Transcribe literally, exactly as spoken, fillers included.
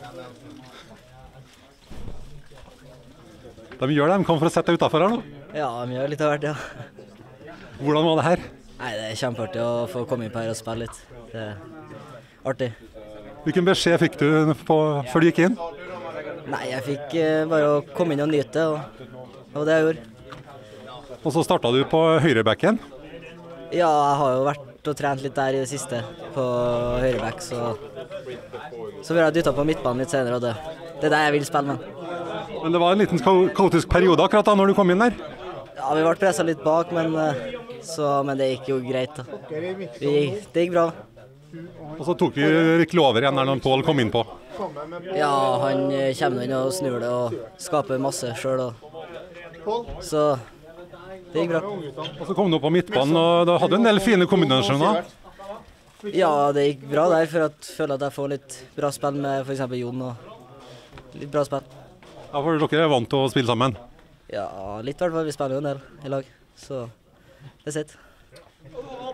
De gjør det, de kom for å sette deg utenfor her nå. Ja, de gjør litt av hvert, ja. Hvordan var det her? Nei, det er kjempeartig å få komme inn på her og spille litt. Det er artig. Hvilken beskjed fikk du på, før du gikk inn? Nei, jeg fikk eh, bare å komme inn og nyte, og det var det jeg gjorde. Og så startet du på høyrebacken. Ja, jeg har jo vært og trent litt der i det siste på høyreback, så så blir jeg dyttet på midtbanen litt senere, og det, det er det jeg vil spille med. Men det var en liten ka- kaotisk periode akkurat da når du kom inn der. Ja, vi ble presset litt bak, men, eh, så, men det gikk jo greit da. Vi, det gikk bra. Og så tok vi virkelig over igjen når Pål kom inn på. Ja, han eh, kommer inn og snur det og skaper masse selv, og så det gikk bra. Og så kom du opp på midtbanen, og da hadde du en del fine kombinasjoner. Ja, det gikk bra der, for at jeg føler at jeg får litt bra spill med for eksempel Jon, og litt bra spill. Ja, for dere er vant til å spille sammen. Ja, litt i hvert fall. Vi spiller jo en del i lag, så det sitter.